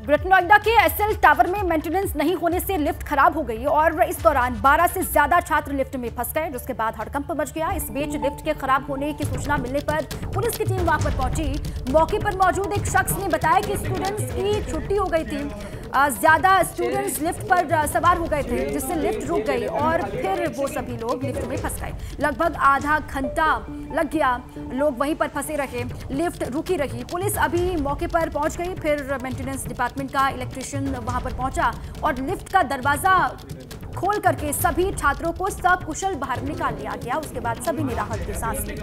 Greater Noida के SL tower में maintenance नहीं होने से लिफ्ट खराब हो गई और इस दौरान 12 से ज्यादा छात्र लिफ्ट में फंस गए, जिसके बाद हड़कंप मच गया। इस बीच लिफ्ट के खराब होने की सूचना मिलने पर पुलिस की टीम वहां पर पहुंची। मौके पर मौजूद एक शख्स ने बताया कि स्टूडेंट्स की छुट्टी हो गई थी, ज्यादा स्टूडेंट्स लिफ्ट पर सवार हो गए थे, जिससे लिफ्ट रुक गई और फिर वो सभी लोग लिफ्ट में फंस गए। लगभग आधा घंटा लग गया, लोग वहीं पर फंसे रहे, लिफ्ट रुकी रही। पुलिस अभी मौके पर पहुंच गई, फिर मेंटेनेंस डिपार्टमेंट का इलेक्ट्रिशियन वहां पर पहुंचा और लिफ्ट का दरवाजा खोल करके सभी छात्रों को सकुशल बाहर निकाल लिया गया। उसके बाद सभी ने राहत की सांस ली।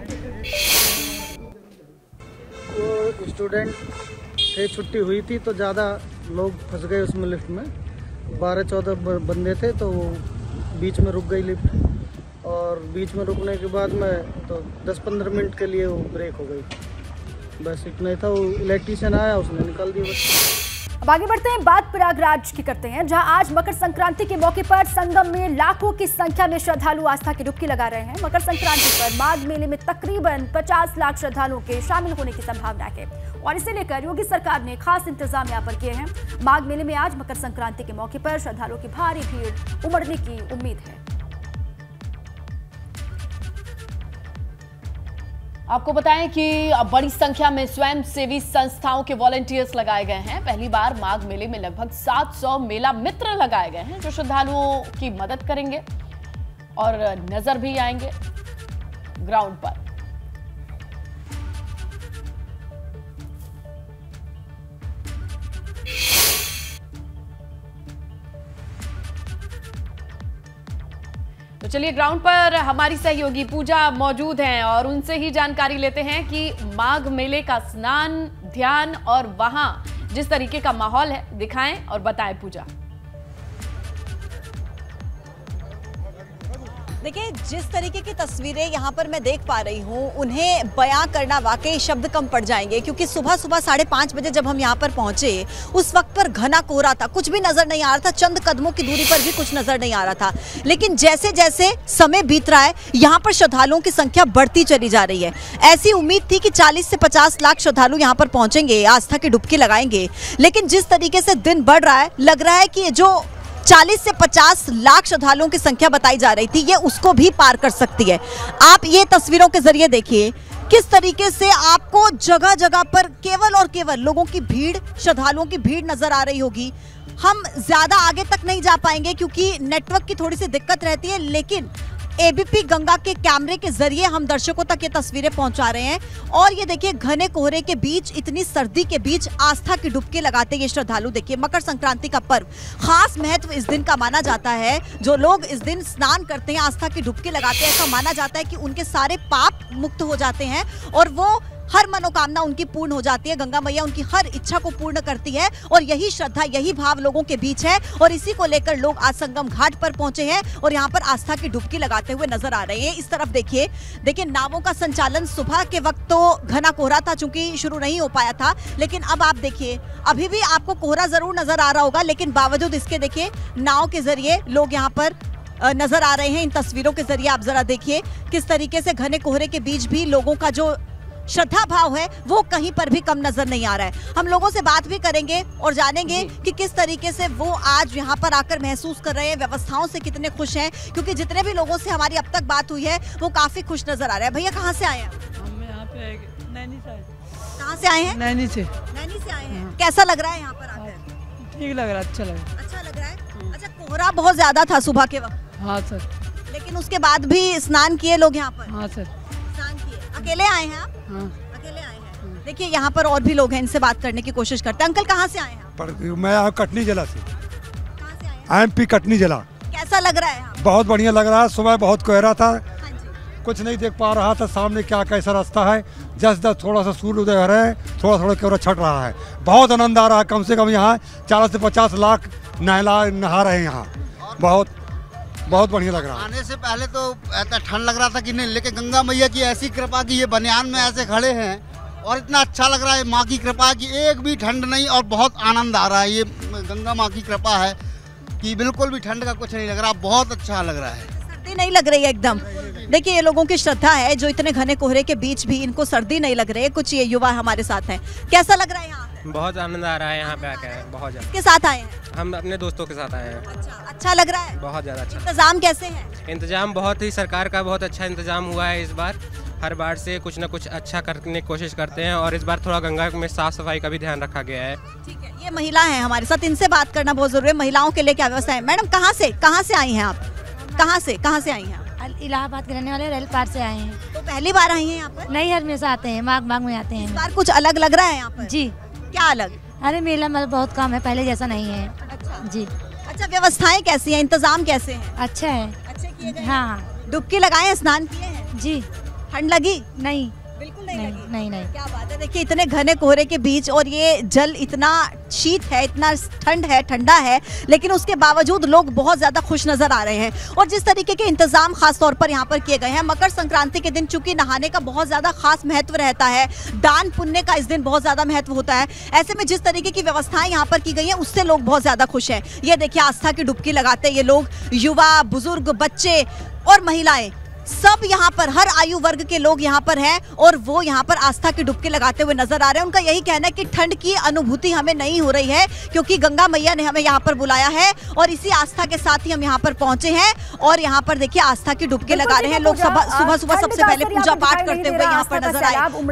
वो स्टूडेंट से छुट्टी हुई थी तो ज़्यादा लोग फंस गए उसमें लिफ्ट में। 12-14 बंदे थे तो वो बीच में रुक गई लिफ्ट और बीच में रुकने के बाद में तो 10-15 मिनट के लिए वो ब्रेक हो गई। बस इतना ही था। वो इलेक्ट्रीशियन आया, उसने निकाल दिया बस। अब आगे बढ़ते हैं, बात प्रयागराज की करते हैं, जहां आज मकर संक्रांति के मौके पर संगम में लाखों की संख्या में श्रद्धालु आस्था की डुबकी लगा रहे हैं। मकर संक्रांति पर माघ मेले में तकरीबन 50 लाख श्रद्धालुओं के शामिल होने की संभावना है और इसे लेकर योगी सरकार ने खास इंतजाम यहाँ पर किए हैं। माघ मेले में आज मकर संक्रांति के मौके पर श्रद्धालुओं की भारी भीड़ उमड़ने की उम्मीद है। आपको बताएं कि बड़ी संख्या में स्वयंसेवी संस्थाओं के वॉलंटियर्स लगाए गए हैं। पहली बार माघ मेले में लगभग 700 मेला मित्र लगाए गए हैं, जो श्रद्धालुओं की मदद करेंगे और नजर भी आएंगे ग्राउंड पर। तो चलिए ग्राउंड पर हमारी सहयोगी पूजा मौजूद हैं और उनसे ही जानकारी लेते हैं कि माघ मेले का स्नान, ध्यान और वहां जिस तरीके का माहौल है दिखाएं और बताएं पूजा। देखिए, जिस तरीके की तस्वीरें यहाँ पर मैं देख पा रही हूँ, उन्हें बयां करना वाकई शब्द कम पड़ जाएंगे, क्योंकि सुबह 5:30 बजे जब हम यहाँ पर पहुंचे उस वक्त पर घना कोहरा था, कुछ भी नजर नहीं आ रहा था, चंद कदमों की दूरी पर भी कुछ नजर नहीं आ रहा था। लेकिन जैसे जैसे समय बीत रहा है, यहाँ पर श्रद्धालुओं की संख्या बढ़ती चली जा रही है। ऐसी उम्मीद थी कि 40 से 50 लाख श्रद्धालु यहाँ पर पहुंचेंगे, आस्था की डुबकी लगाएंगे, लेकिन जिस तरीके से दिन बढ़ रहा है, लग रहा है कि जो 40 से 50 लाख श्रद्धालुओं की संख्या बताई जा रही थी, ये उसको भी पार कर सकती है। आप ये तस्वीरों के जरिए देखिए किस तरीके से आपको जगह जगह पर केवल और केवल लोगों की भीड़, श्रद्धालुओं की भीड़ नजर आ रही होगी। हम ज्यादा आगे तक नहीं जा पाएंगे क्योंकि नेटवर्क की थोड़ी सी दिक्कत रहती है, लेकिन एबीपी गंगा के कैमरे के जरिए हम दर्शकों तक ये तस्वीरें पहुंचा रहे हैं। और ये देखिए, घने कोहरे के बीच, इतनी सर्दी के बीच आस्था की डुबकी लगाते ये श्रद्धालु। देखिए, मकर संक्रांति का पर्व, खास महत्व इस दिन का माना जाता है। जो लोग इस दिन स्नान करते हैं, आस्था की डुबकी लगाते हैं, ऐसा माना जाता है कि उनके सारे पाप मुक्त हो जाते हैं और वो हर मनोकामना उनकी पूर्ण हो जाती है। गंगा मैया उनकी हर इच्छा को पूर्ण करती है और यही श्रद्धा, यही भाव लोगों के बीच है और इसी को लेकर लोग आज संगम घाट पर पहुंचे हैं और यहाँ पर आस्था की डुबकी लगाते हुए नजर आ रहे हैं। इस तरफ देखिए, नावों का संचालन सुबह के वक्त तो घना कोहरा था, चूंकि शुरू नहीं हो पाया था, लेकिन अब आप देखिए, अभी भी आपको कोहरा जरूर नजर आ रहा होगा, लेकिन बावजूद इसके देखिए नाव के जरिए लोग यहाँ पर नजर आ रहे हैं। इन तस्वीरों के जरिए आप जरा देखिए किस तरीके से घने कोहरे के बीच भी लोगों का जो श्रद्धा भाव है वो कहीं पर भी कम नजर नहीं आ रहा है। हम लोगों से बात भी करेंगे और जानेंगे कि किस तरीके से वो आज यहाँ पर आकर महसूस कर रहे हैं, व्यवस्थाओं से कितने खुश हैं, क्योंकि जितने भी लोगों से हमारी अब तक बात हुई है वो काफी खुश नजर आ रहे हैं। भैया, कहाँ से आए हैं? हम यहाँ पे नैनी से। कहाँ से आए हैं? नैनी से। नैनी से आए हैं। कैसा लग रहा है यहाँ पर आकर? ठीक लग रहा है, अच्छा लग रहा है। अच्छा लग रहा है। अच्छा, कोहरा बहुत ज्यादा था सुबह के वक्त? हाँ सर। लेकिन उसके बाद भी स्नान किए लोग यहाँ पर? हाँ सर। स्नान किए। अकेले आए हैं आप? हाँ। अकेले आए हैं। देखिए, यहाँ पर और भी लोग हैं, इनसे बात करने की कोशिश करते हैं। अंकल, कहाँ से आए हैं? मैं कटनी जिला से। कहाँ से आए हैं? MP कटनी जिला। कैसा लग रहा है यहाँ? बहुत बढ़िया लग रहा है। सुबह बहुत कोहरा था, हाँ जी। कुछ नहीं देख पा रहा था सामने क्या कैसा रास्ता है। जस्ट थोड़ा सा सूर्य उदय हो रहा है, थोड़ा थोड़ा कोहरा छट रहा है। बहुत आनंद आ रहा है। कम से कम यहाँ 40 से 50 लाख नहा रहे हैं यहाँ। बहुत बढ़िया लग रहा है। आने से पहले तो ऐसा ठंड लग रहा था कि नहीं, लेकिन गंगा मैया की ऐसी कृपा की ये बनियान में ऐसे खड़े हैं और इतना अच्छा लग रहा है। माँ की कृपा की एक भी ठंड नहीं और बहुत आनंद आ रहा है। ये गंगा माँ की कृपा है कि बिल्कुल भी ठंड का कुछ नहीं लग रहा, बहुत अच्छा लग रहा है। सर्दी नहीं लग रही है एकदम। देखिए, ये लोगों की श्रद्धा है जो इतने घने कोहरे के बीच भी इनको सर्दी नहीं लग रही है। कुछ ये युवा हमारे साथ हैं। कैसा लग रहा है यहाँ? बहुत आनंद आ रहा है यहाँ पे आकर, बहुत ज़्यादा। किसके साथ आए हैं? हम अपने दोस्तों के साथ आए हैं। अच्छा लग रहा है? बहुत ज़्यादा अच्छा। इंतजाम कैसे हैं? इंतजाम बहुत ही, सरकार का बहुत अच्छा इंतजाम हुआ है इस बार। हर बार से कुछ न कुछ अच्छा करने की कोशिश करते हैं और इस बार थोड़ा गंगा में साफ सफाई का भी ध्यान रखा गया है। ठीक है, ये महिला है हमारे साथ, इनसे बात करना बहुत जरूरी है। महिलाओं के लिए क्या व्यवस्था है? मैडम कहाँ से आई हैं आप? कहाँ से आई हैं? इलाहाबाद के रहने वाले, रेल पार से आए हैं। तो पहली बार आई हैं यहाँ पर? नहीं, हमेशा आते हैं, माघ में आते हैं। इस बार कुछ अलग लग रहा है यहाँ पर? जी। क्या अलग? अरे मेला मतलब बहुत कम है, पहले जैसा नहीं है। अच्छा जी। अच्छा, व्यवस्थाएं कैसी हैं, इंतजाम कैसे हैं? अच्छा है। अच्छे किए गए? हाँ। डुबकी लगाए हैं, स्नान किए हैं? जी। ठंड लगी? नहीं, बिल्कुल नहीं लगी। नहीं। क्या बात है, देखिए इतने घने कोहरे के बीच और ये जल इतना शीत है, इतना ठंडा है, लेकिन उसके बावजूद लोग बहुत ज्यादा खुश नजर आ रहे हैं। और जिस तरीके के इंतजाम खास तौर पर यहाँ पर किए गए हैं, मकर संक्रांति के दिन चूंकि नहाने का बहुत ज्यादा खास महत्व रहता है, दान पुण्य का इस दिन बहुत ज्यादा महत्व होता है, ऐसे में जिस तरीके की व्यवस्थाएं यहाँ पर की गई है उससे लोग बहुत ज्यादा खुश हैं। ये देखिए आस्था की डुबकी लगाते ये लोग, युवा, बुजुर्ग, बच्चे और महिलाएं, सब यहाँ पर हर आयु वर्ग के लोग यहाँ पर हैं और वो यहाँ पर आस्था की डुबकी लगाते हुए नजर आ रहे हैं। उनका यही कहना है कि ठंड की अनुभूति हमें नहीं हो रही है क्योंकि गंगा मैया ने हमें यहाँ पर बुलाया है और इसी आस्था के साथ ही हम यहाँ पर पहुंचे हैं। और यहाँ पर देखिए आस्था की डुबकी लगा रहे हैं लोग, सुबह सबसे पहले पूजा पाठ करते हुए यहाँ पर नजर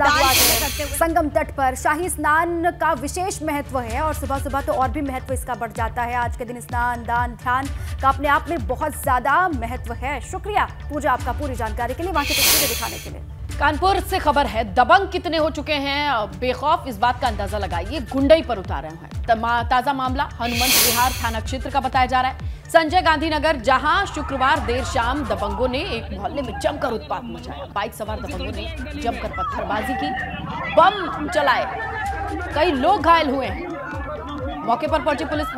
आए। संगम तट पर शाही स्नान का विशेष महत्व है और सुबह सुबह तो और भी महत्व इसका बढ़ जाता है। आज के दिन स्नान, दान, ध्यान का अपने आप में बहुत ज्यादा महत्व है। शुक्रिया पूजा आपका पूरी जानकारी के लिए, वहां की तस्वीरें दिखाने के लिए। कानपुर से खबर है, दबंग कितने हो चुके हैं बेखौफ, इस बात का अंदाजा लगाइए, गुंडई पर उतारे हैं। ताजा मामला हनुमंत विहार थाना क्षेत्र का बताया जा रहा है। संजय गांधी नगर, जहां शुक्रवार देर शाम दबंगों ने एक मोहल्ले में जमकर उत्पात मचाया। बाइक सवार दबंगों ने जमकर पत्थरबाजी की, बम चलाए, कई लोग घायल हुए हैं। मौके पर पहुंची पुलिस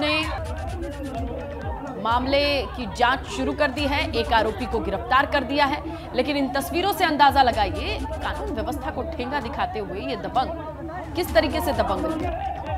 ने मामले की जांच शुरू कर दी है, एक आरोपी को गिरफ्तार कर दिया है। लेकिन इन तस्वीरों से अंदाजा लगाइए, कानून व्यवस्था को ठेंगा दिखाते हुए ये दबंग किस तरीके से दबंग है।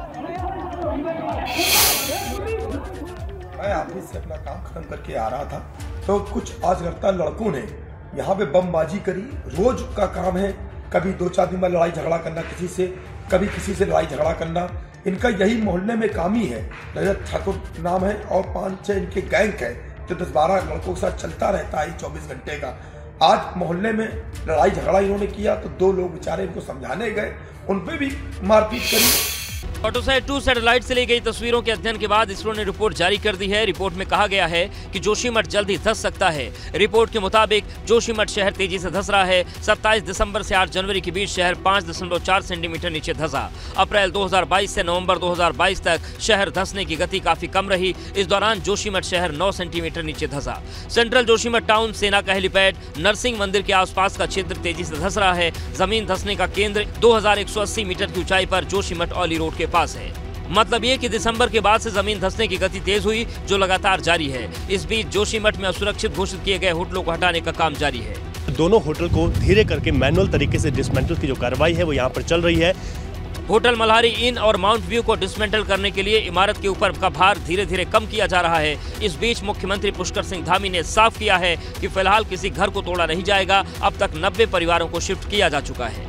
मैं ऑफिस से अपना काम खत्म करके आ रहा था तो कुछ आजगरता लड़कों ने यहाँ पे बमबाजी करी। रोज का काम है, कभी 2-4 दिन में लड़ाई झगड़ा करना किसी से, कभी किसी से लड़ाई झगड़ा करना। इनका यही मोहल्ले में काम ही है। रजत ठाकुर नाम है और 5-6 इनके गैंग है जो 10-12 लड़कों के साथ चलता रहता है 24 घंटे का। आज मोहल्ले में लड़ाई झगड़ा इन्होंने किया तो 2 लोग बेचारे इनको समझाने गए, उन पे भी मारपीट करी। ऑटोसैट-2 सैटेलाइट से ली गई तस्वीरों के अध्ययन के बाद इसरो ने रिपोर्ट जारी कर दी है। रिपोर्ट में कहा गया है कि जोशीमठ जल्द ही धंस सकता है। रिपोर्ट के मुताबिक जोशीमठ शहर तेजी से धंस रहा है। 27 दिसंबर से 8 जनवरी के बीच शहर 5.4 सेंटीमीटर नीचे धंसा। अप्रैल 2022 से नवंबर 2022 तक शहर धंसने की गति काफी कम रही। इस दौरान जोशीमठ शहर 9 सेंटीमीटर नीचे धंसा। सेंट्रल जोशीमठ टाउन, सेना का हेलीपैड, नरसिंह मंदिर के आसपास का क्षेत्र तेजी से धंस रहा है। जमीन धंसने का केंद्र 2180 मीटर की ऊंचाई पर जोशीमठ औली रोड के पास है। मतलब ये कि दिसंबर के बाद से जमीन धंसने की गति तेज हुई, जो लगातार जारी है। इस बीच जोशीमठ में असुरक्षित घोषित किए गए होटलों को हटाने का काम जारी है। दोनों होटल को धीरे करके मैनुअल तरीके से डिसमेंटल की जो कार्रवाई है वो यहाँ पर चल रही है। होटल मल्हारी इन और माउंट व्यू को डिसमेंटल करने के लिए इमारत के ऊपर का भार धीरे धीरे कम किया जा रहा है। इस बीच मुख्यमंत्री पुष्कर सिंह धामी ने साफ किया है कि फिलहाल किसी घर को तोड़ा नहीं जाएगा। अब तक 90 परिवारों को शिफ्ट किया जा चुका है।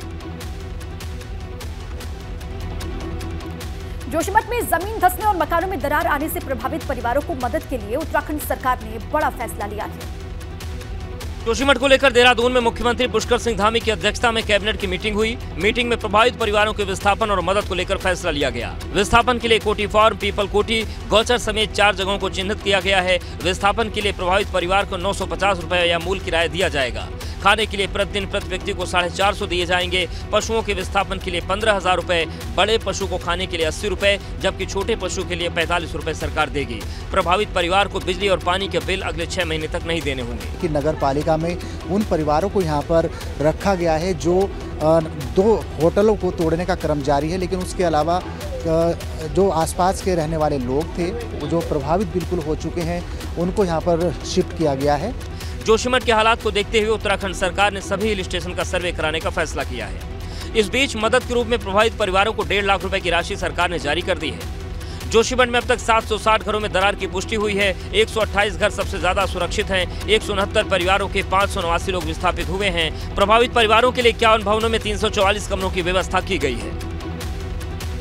जोशीमठ में जमीन धंसने और मकानों में दरार आने से प्रभावित परिवारों को मदद के लिए उत्तराखंड सरकार ने बड़ा फैसला लिया है। जोशीमठ को लेकर देहरादून में मुख्यमंत्री पुष्कर सिंह धामी की अध्यक्षता में कैबिनेट की मीटिंग हुई। मीटिंग में प्रभावित परिवारों के विस्थापन और मदद को लेकर फैसला लिया गया। विस्थापन के लिए कोटी फार्म, पीपल कोटी, गौचर समेत 4 जगहों को चिन्हित किया गया है। विस्थापन के लिए प्रभावित परिवार को 950 रुपए या मूल किराया दिया जाएगा। खाने के लिए प्रतिदिन प्रति व्यक्ति को 450 दिए जाएंगे। पशुओं के विस्थापन के लिए 15,000 रुपए, बड़े पशु को खाने के लिए 80 रुपए, जबकि छोटे पशु के लिए 45 रुपए सरकार देगी। प्रभावित परिवार को बिजली और पानी के बिल अगले 6 महीने तक नहीं देने होंगे। कि नगर पालिका में उन परिवारों को यहाँ पर रखा गया है जो 2 होटलों को तोड़ने का क्रम जारी है, लेकिन उसके अलावा जो आसपास के रहने वाले लोग थे जो प्रभावित बिल्कुल हो चुके हैं, उनको यहाँ पर शिफ्ट किया गया है। जोशीमठ के हालात को देखते हुए उत्तराखंड सरकार ने सभी हिल स्टेशन का सर्वे कराने का फैसला किया है। इस बीच मदद के रूप में प्रभावित परिवारों को 1.5 लाख रुपए की राशि सरकार ने जारी कर दी है। जोशीमठ में अब तक 760 घरों में दरार की पुष्टि हुई है। 128 घर सबसे ज्यादा सुरक्षित हैं। 169 परिवारों के 589 लोग विस्थापित हुए हैं। प्रभावित परिवारों के लिए 51 भवनों में 344 कमरों की व्यवस्था की गई है।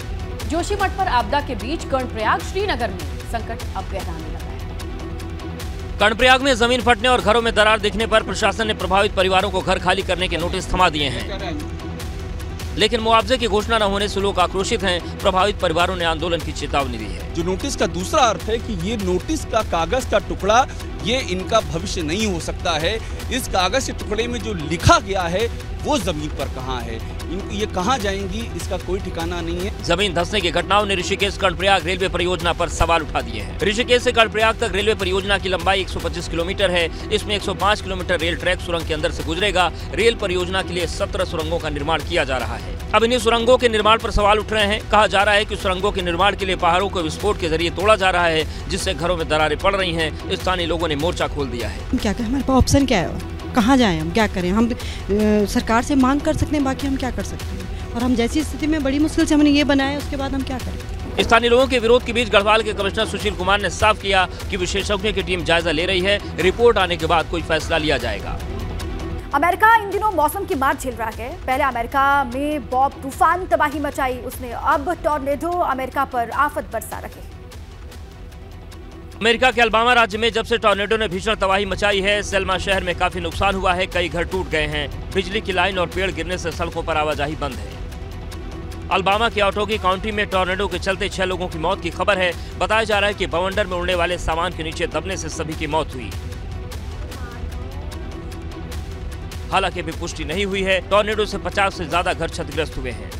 जोशीमठ पर आपदा के बीच कर्णप्रयाग श्रीनगर में संकट अब गहराने लगा है। कर्णप्रयाग में जमीन फटने और घरों में दरार दिखने पर प्रशासन ने प्रभावित परिवारों को घर खाली करने के नोटिस थमा दिए हैं, लेकिन मुआवजे की घोषणा न होने से लोग आक्रोशित हैं। प्रभावित परिवारों ने आंदोलन की चेतावनी दी है। जो नोटिस का दूसरा अर्थ है कि ये नोटिस का कागज का टुकड़ा ये इनका भविष्य नहीं हो सकता है। इस कागज के टुकड़े में जो लिखा गया है वो जमीन पर कहाँ है, ये कहाँ जाएंगी, इसका कोई ठिकाना नहीं है। जमीन धंसने की घटनाओं ने ऋषिकेश कर्णप्रयाग रेलवे परियोजना पर सवाल उठा दिए हैं। ऋषिकेश से कर्णप्रयाग तक रेलवे परियोजना की लंबाई 125 किलोमीटर है। इसमें 105 किलोमीटर रेल ट्रैक सुरंग के अंदर से गुजरेगा। रेल परियोजना के लिए 17 सुरंगों का निर्माण किया जा रहा है। अब इन्हीं सुरंगों के निर्माण पर सवाल उठ रहे हैं। कहा जा रहा है कि सुरंगों के निर्माण के लिए पहाड़ों को विस्फोट के जरिए तोड़ा जा रहा है, जिससे घरों में दरारें पड़ रही हैं। स्थानीय लोगों ने मोर्चा खोल दिया है। क्या हमारे पास ऑप्शन क्या है, कहाँ जाएं, हम क्या करें? हम सरकार से मांग कर सकते हैं, बाकी हम क्या कर सकते हैं? और हम जैसी स्थिति में बड़ी मुश्किल से हमने ये बनाया, उसके बाद हम क्या करें? स्थानीय लोगों के विरोध के बीच गढ़वाल के कमिश्नर सुशील कुमार ने साफ किया कि विशेषज्ञों की टीम जायजा ले रही है। रिपोर्ट आने के बाद कोई फैसला लिया जाएगा। अमेरिका इन दिनों मौसम की मार झेल रहा है। पहले अमेरिका में बॉब तूफान तबाही मचाई, उसने अब टॉर्नेडो अमेरिका पर आफत बरसा रखे। अमेरिका के अलबामा राज्य में जब से टॉर्नेडो ने भीषण तबाही मचाई है, सेल्मा शहर में काफी नुकसान हुआ है। कई घर टूट गए हैं। बिजली की लाइन और पेड़ गिरने से सड़कों पर आवाजाही बंद है। अलबामा के ऑटोगी काउंटी में टॉर्नेडो के चलते 6 लोगों की मौत की खबर है। बताया जा रहा है कि बवंडर में उड़ने वाले सामान के नीचे दबने से सभी की मौत हुई। हालांकि अभी पुष्टि नहीं हुई है। टॉर्नेडो से 50 से ज्यादा घर क्षतिग्रस्त हुए हैं।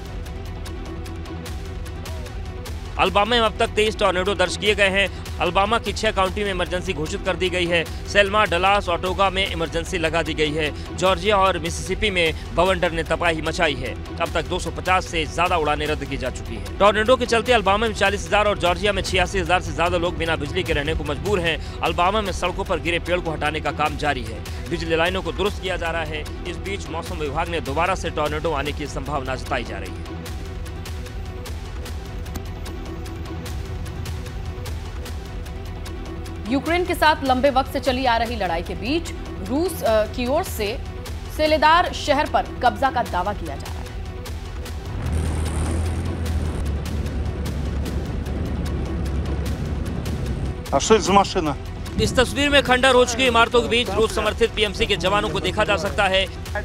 अलबामा में अब तक 23 टॉर्नेडो दर्ज किए गए हैं। अलबामा की 6 काउंटी में इमरजेंसी घोषित कर दी गई है। सेल्मा, डलास, ऑटोगा में इमरजेंसी लगा दी गई है। जॉर्जिया और मिसिसिपी में बवंडर ने तबाही मचाई है। अब तक 250 से ज्यादा उड़ानें रद्द की जा चुकी है। टॉर्नेडो के चलते अलबामा में 40,000 और जॉर्जिया में 86,000 से ज्यादा लोग बिना बिजली के रहने को मजबूर हैं। अलबामा में सड़कों पर गिरे पेड़ को हटाने का काम जारी है। बिजली लाइनों को दुरुस्त किया जा रहा है। इस बीच मौसम विभाग ने दोबारा से टॉर्नेडो आने की संभावना जताई जा रही है। यूक्रेन के साथ लंबे वक्त से चली आ रही लड़ाई के बीच रूस की ओर से सोलेदार शहर पर कब्जा का दावा किया जा रहा है। इस तस्वीर में खंडर हो चुकी इमारतों के बीच रूस समर्थित पीएमसी के जवानों को देखा जा सकता है।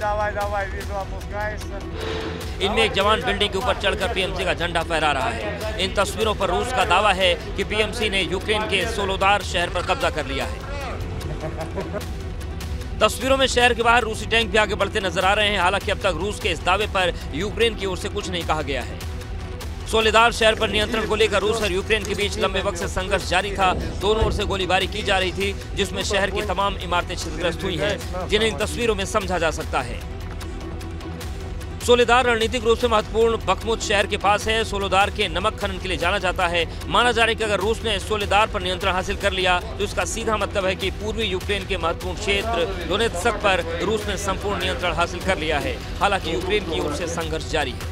इनमें एक जवान बिल्डिंग के ऊपर चढ़कर पीएमसी का झंडा फहरा रहा है। इन तस्वीरों पर रूस का दावा है कि पीएमसी ने यूक्रेन के सोलोदार शहर पर कब्जा कर लिया है। तस्वीरों में शहर के बाहर रूसी टैंक भी आगे बढ़ते नजर आ रहे हैं। हालांकि अब तक रूस के इस दावे पर यूक्रेन की ओर से कुछ नहीं कहा गया है। सोलेदार शहर पर नियंत्रण को लेकर रूस और यूक्रेन के बीच लंबे वक्त से संघर्ष जारी था। दोनों ओर से गोलीबारी की जा रही थी, जिसमें शहर की तमाम इमारतें क्षतिग्रस्त हुई हैं, जिन्हें इन तस्वीरों में समझा जा सकता है। सोलेदार रणनीतिक रूप से महत्वपूर्ण बखमुत शहर के पास है। सोलेदार के नमक खनन के लिए जाना जाता है। माना जा रहा है कि अगर रूस ने सोलेदार पर नियंत्रण हासिल कर लिया तो इसका सीधा मतलब है कि पूर्वी यूक्रेन के महत्वपूर्ण क्षेत्र डोनेत्स्क पर रूस ने संपूर्ण नियंत्रण हासिल कर लिया है। हालांकि यूक्रेन की ओर से संघर्ष जारी है।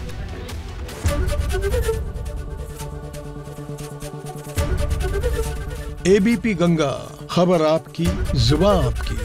एबीपी गंगा, खबर आपकी, जुबान आपकी।